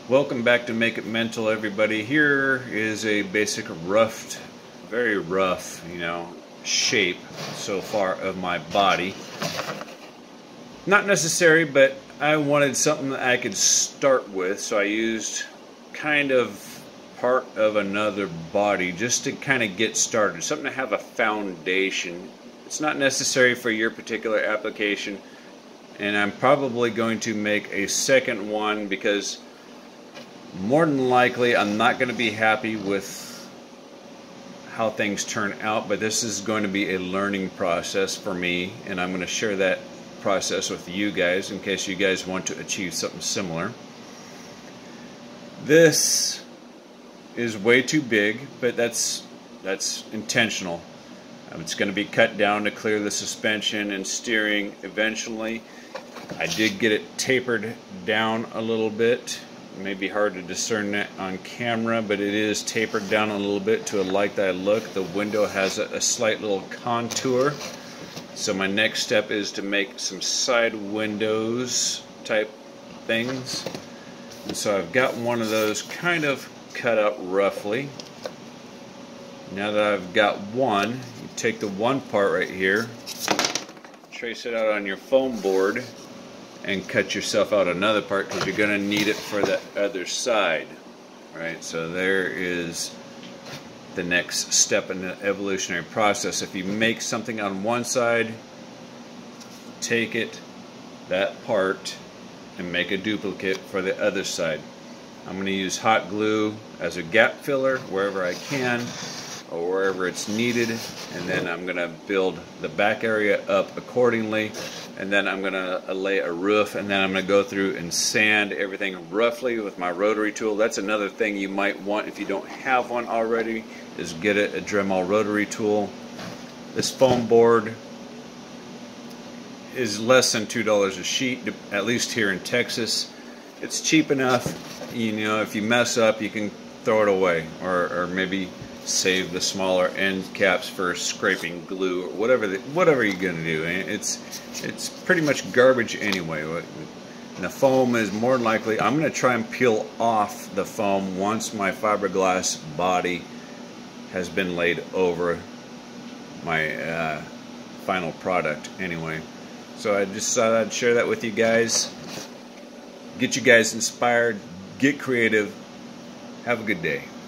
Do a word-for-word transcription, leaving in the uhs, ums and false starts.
Welcome back to Make It Mental, everybody. Here is a basic rough, very rough, you know, shape so far of my body. Not necessary, but I wanted something that I could start with, so I used kind of part of another body just to kind of get started, something to have a foundation. It's not necessary for your particular application, and I'm probably going to make a second one because more than likely I'm not going to be happy with how things turn out, but this is going to be a learning process for me, and I'm going to share that process with you guys in case you guys want to achieve something similar. This is way too big, but that's that's intentional. Um, it's going to be cut down to clear the suspension and steering eventually. I did get it tapered down a little bit. It may be hard to discern that on camera, but it is tapered down a little bit to a like that look. The window has a, a slight little contour. So my next step is to make some side windows type things. And so I've got one of those kind of cut out roughly. Now that I've got one, you take the one part right here, trace it out on your foam board, and cut yourself out another part because you're going to need it for the other side. Right? So there is the next step in the evolutionary process. If you make something on one side, take it, that part, and make a duplicate for the other side. I'm going to use hot glue as a gap filler wherever I can or wherever it's needed, and then I'm going to build the back area up accordingly, and then I'm going to lay a roof, and then I'm going to go through and sand everything roughly with my rotary tool. That's another thing you might want if you don't have one already, is get a, a Dremel rotary tool. This foam board is less than two dollars a sheet, at least here in Texas. It's cheap enough, you know, if you mess up you can throw it away, or, or maybe save the smaller end caps for scraping glue or whatever the, whatever you're going to do. It's it's pretty much garbage anyway. And the foam is more than likely, I'm going to try and peel off the foam once my fiberglass body has been laid over my uh, final product anyway. So I just thought I'd share that with you guys, get you guys inspired, get creative. Have a good day.